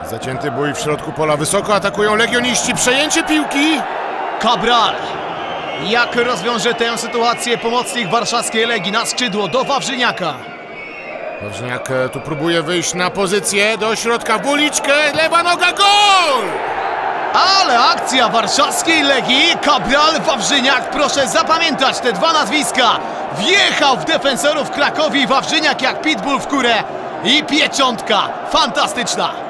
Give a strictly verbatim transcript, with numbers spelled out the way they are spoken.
Zacięty bój w środku pola, wysoko atakują legioniści, przejęcie piłki! Cabral! Jak rozwiąże tę sytuację pomocnik warszawskiej Legii na skrzydło do Wawrzyniaka? Wawrzyniak tu próbuje wyjść na pozycję, do środka w uliczkę, lewa noga, gol! Ale akcja warszawskiej Legii, Cabral, Wawrzyniak, proszę zapamiętać te dwa nazwiska. Wjechał w defensorów Krakowi Wawrzyniak jak pitbull w kurę i pieczątka fantastyczna.